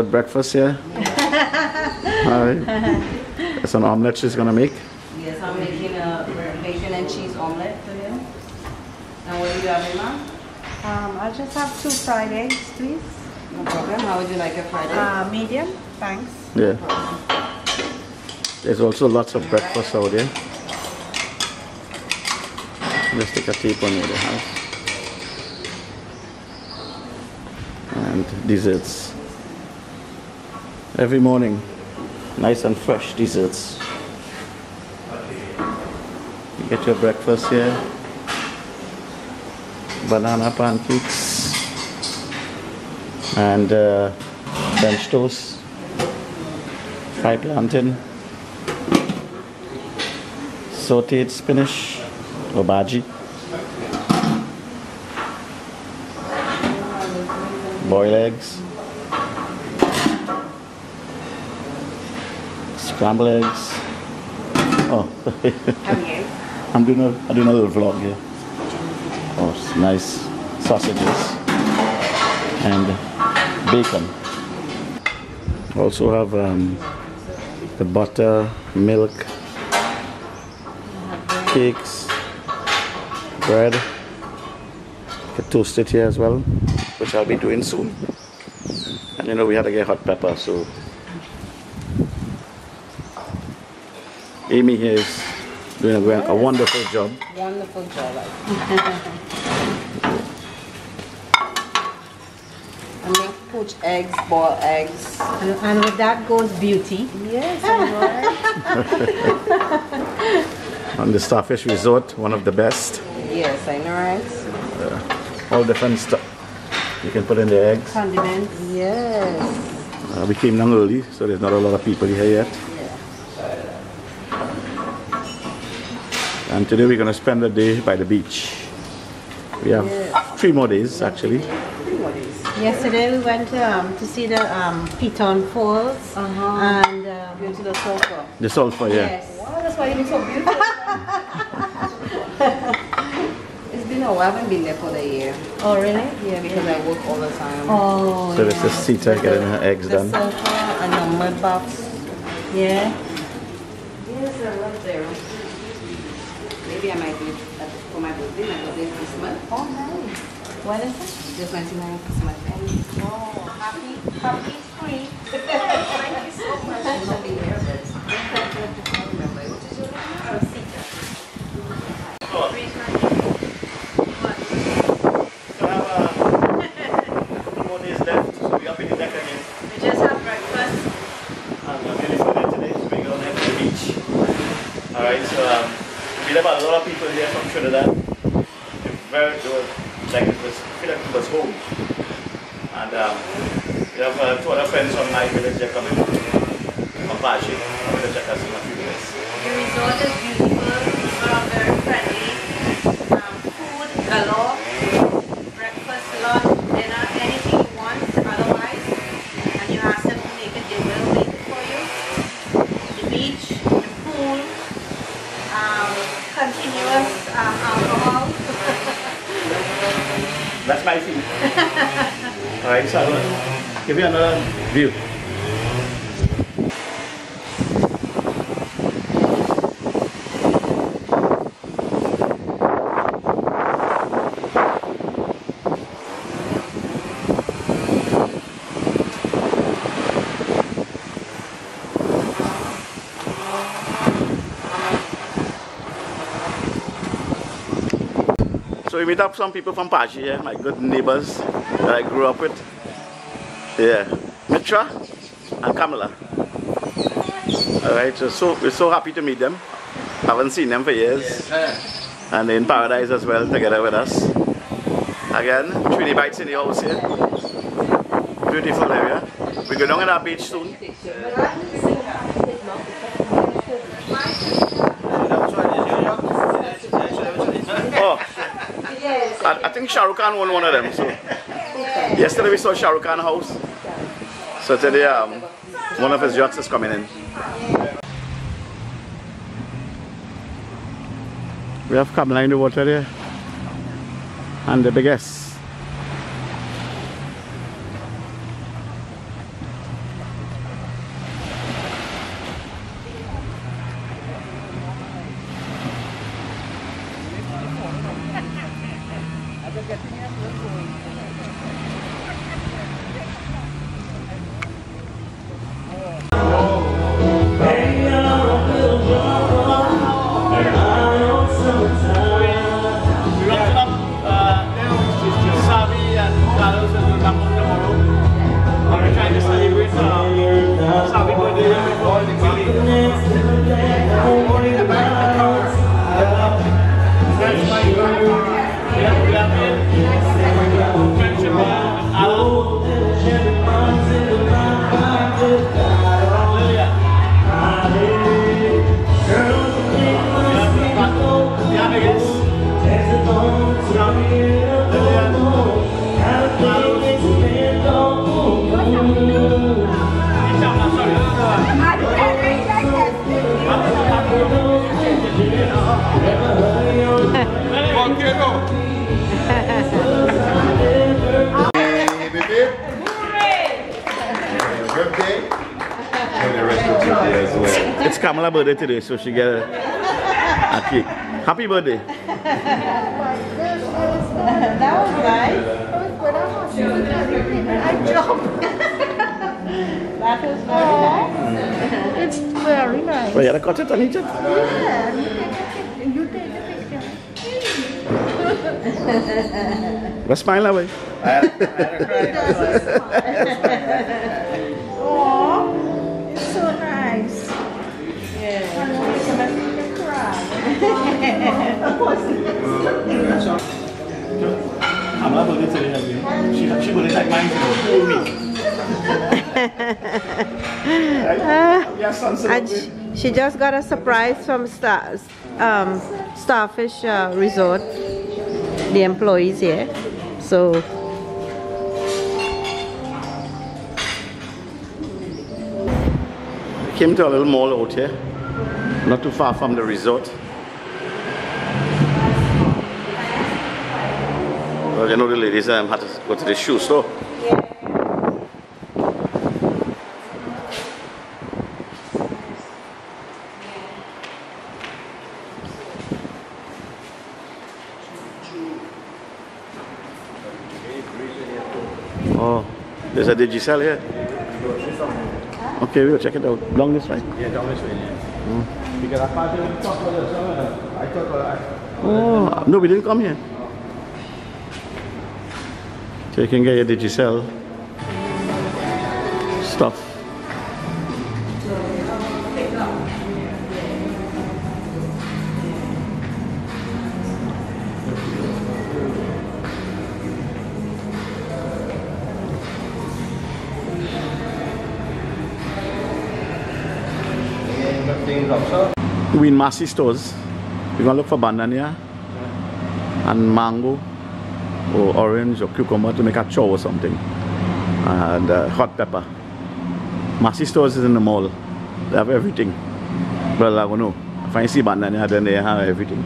breakfast here. Alright. It's an omelette she's gonna make. Yes, I'm making a bacon and cheese omelette for you. And what do you have in mind? I'll just have 2 fried eggs, please. No problem. How would you like your fried egg? Medium, thanks. Yeah. There's also lots of breakfast out there. Let's take a tape on the house. And desserts. Every morning, nice and fresh desserts. You get your breakfast here. Banana pancakes. And French toast. Fried plantain. Sauteed spinach or bhaji. Boiled eggs. Scrambled eggs. Oh, I'm doing a little vlog here. Oh, it's nice sausages and bacon. Also have the butter, milk, cakes, bread. Get toasted here as well, which I'll be doing soon. And you know we had to get hot pepper, so Amy here is doing a wonderful job. Wonderful job. And make poached eggs, boiled eggs. And with that goes beauty. Yes, I know, right? On the Starfish Resort, one of the best. Yes, I know, right? All different stuff. You can put in the eggs. Condiments. Yes. We came down early, so there's not a lot of people here yet. And today we're going to spend the day by the beach. We have 3 more days actually. 3 more days. Yesterday we went to see the Piton Falls and Go to the sulfur. The sulfur, yeah. yes. Wow, that's why you look so beautiful. It's been a while. I haven't been there for the year. Oh really? Yeah, because I work all the time. Oh. So this is Sita getting her eggs The done. sulfur and the mud baths. Yeah. Yes, I love there. Maybe I might do it for my birthday. My birthday is this month. Oh nice. What is it? Just 29 Christmas. Oh, happy free. Thank you so much. I'm not being here, but I remember. Which is your name? Sita. More days left, so we're up in the deck again. We just have breakfast. And we're really for there today, so we're going to the beach. Alright, so we have a lot of people here from Trinidad. Very good. Like it was, I feel like it was home. And we have 2 other friends from my village. They're coming from Pachi. I'm going to check us in a few minutes. The resort is beautiful, very friendly. Food galore, breakfast, lunch, dinner, anything you want. Otherwise, and you ask them to make it, they will make it for you. The beach, the pool, continuous alcohol. That's my fee. Alright, so I'll give you another view. So we meet up some people from Pachi here, my good neighbors that I grew up with. Yeah, Mitra and Kamala. Alright, so we're so happy to meet them. Haven't seen them for years. And they're in paradise as well together with us. Again, Trini Bites in the house here. Beautiful area. We go down in our beach soon. Oh, I think Shah Rukh Khan won one of them. So yesterday we saw Shah Rukh Khan house. So today one of his yachts is coming in. We have Kamala in the water there. And the biggest. It's Kamala's birthday today, so she get a cake. Happy birthday. That was nice. I jumped. That was very nice. It's very nice. Well, you had to cut it and eat it. Yeah, you take a picture. Let's smile away. Oh, it's so nice. Yeah. I want to make you cry. Kamala's birthday today. She birthday like mine for the whole week. And she just got a surprise from Starfish Resort, the employees here. So We came to a little mall out here, not too far from the resort. Well, you know the ladies had to go to the shoe store. Oh, there's a Digicel here. Okay, we'll check it out. Down this way? Yeah, down this way, yeah. Because I thought they would talk about this. I thought Oh, no, we didn't come here. So you can get your Digicel stuff. We in Massey stores. We're gonna look for banana and mango or orange or cucumber to make a chow or something, and hot pepper. Massey stores is in the mall. They have everything. Well, I don't know. If I see banana, then they have everything.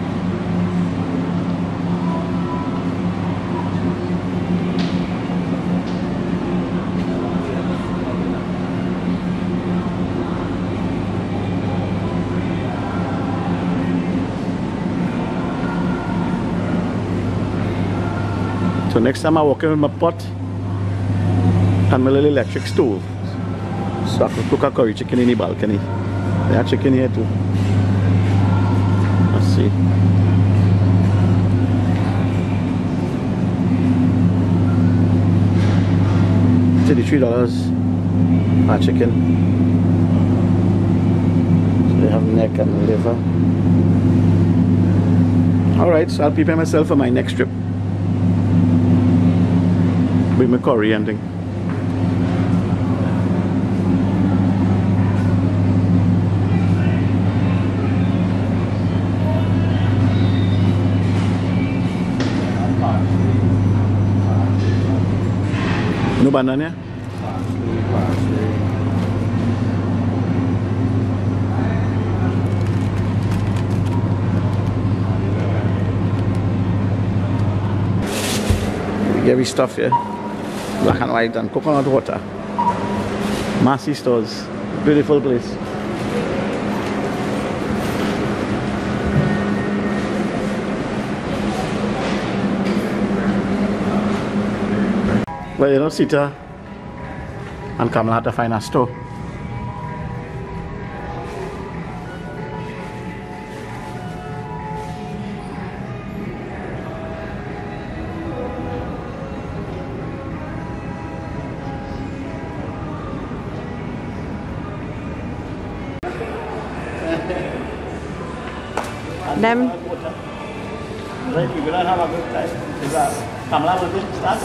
So next time I walk in with my pot and my little electric stove, so I can cook a curry chicken in the balcony. They have chicken here too. Let's see. $33 a chicken. So they have neck and liver. Alright, so I'll prepare myself for my next trip. With my curry and thing. No banana? Heavy stuff here. Black and white and coconut water. Massey stores. Beautiful place. Well, you know, Sita and Kamala had to find a store. Them Right, we're gonna have a good time. Is that Kamala will start?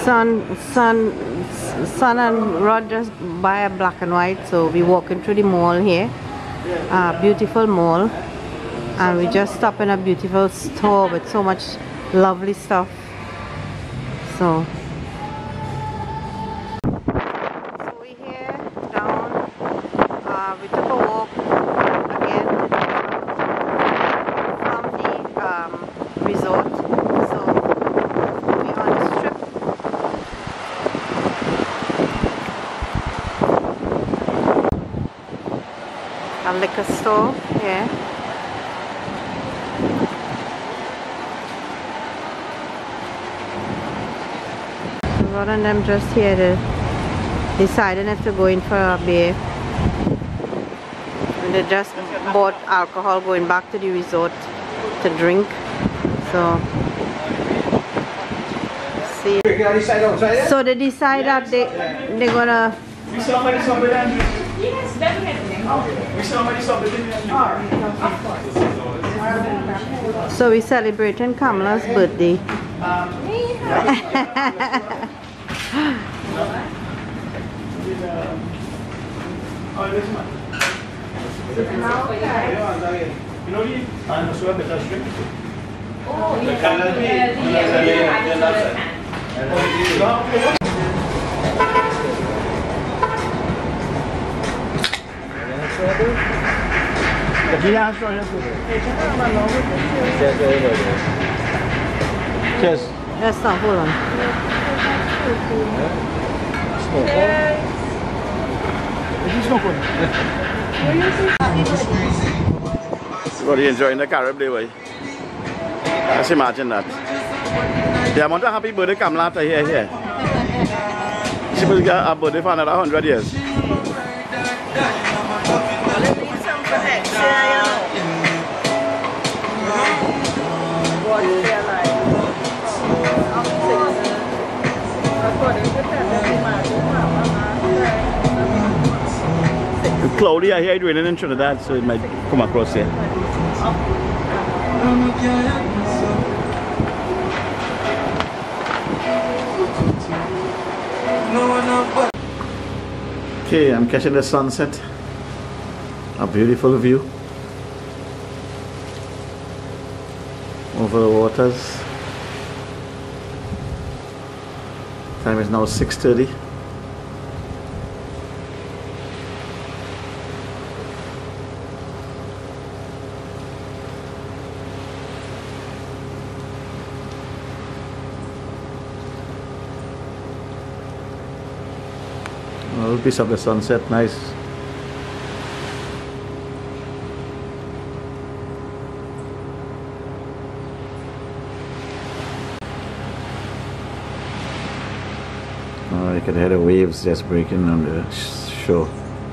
Son and Rod just buy a black and white, so we walking through the mall here. Beautiful mall, and we just stop in a beautiful store with so much lovely stuff. So we here down. We took a walk again from the resort. So we on this trip. A liquor store here. Rod and them just here deciding if to go in for a beer. And they just bought alcohol going back to the resort to drink. So see. So they decide that they're gonna. We saw many somebody. Yes, definitely. We saw many somebody. So we're celebrating Kamala's birthday. Oh, this one. You know, I'm sure that that's drink. Oh, The yes. color be- Cheers. Yes, sir, hold on. Everybody enjoying the Caribbean way. Let's imagine that. The amount of happy birthday Kamala to here. She will get a birthday for another 100 years. It's cloudy here, it's raining in Trinidad, so it might come across here. Okay, I'm catching the sunset. A beautiful view over the waters. Time is now 6:30. A little piece of the sunset, nice. Oh, you can hear the waves just breaking on the shore.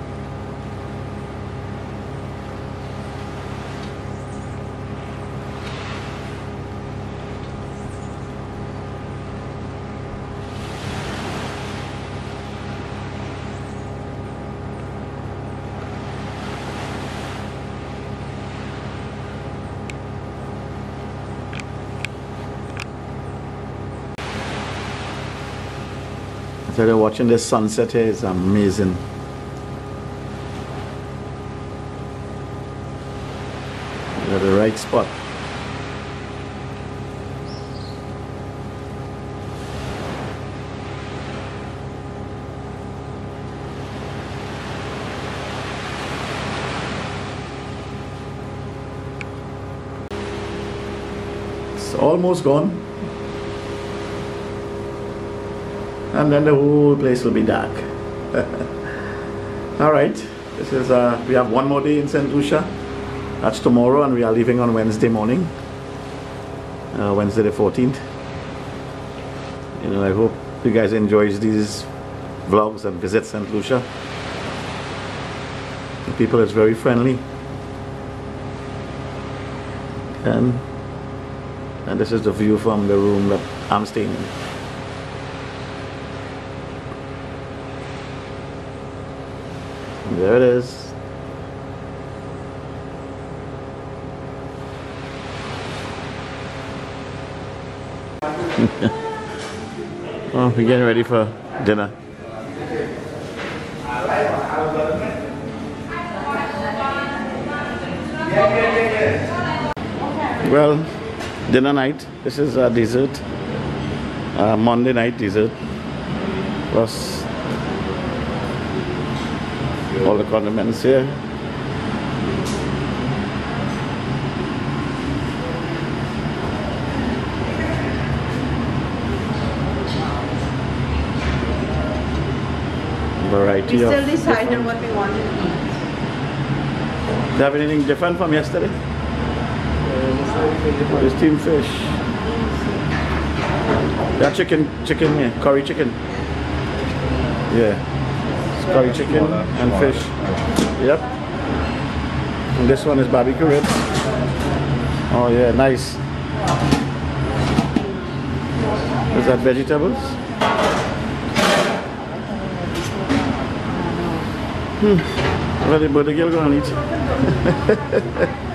I tell you, watching this sunset here is amazing. You're at the right spot. It's almost gone. And then the whole place will be dark. All right, this is we have one more day in St. Lucia. That's tomorrow, and we are leaving on Wednesday morning, Wednesday the 14th. You know, I hope you guys enjoy these vlogs and visit St. Lucia. The people is very friendly, and this is the view from the room that I'm staying in. There it is. Oh, we're getting ready for dinner. Well, dinner night. This is a dessert. Monday night dessert. Plus all the condiments here. Variety We of still deciding different- what we wanted to eat. Do you have anything different from yesterday? The steamed fish. That chicken here, curry chicken. Yeah, it's curry chicken and fish. Yep. And this one is barbecue ribs. Oh yeah, nice. Is that vegetables? Well, the birthday girl gonna eat.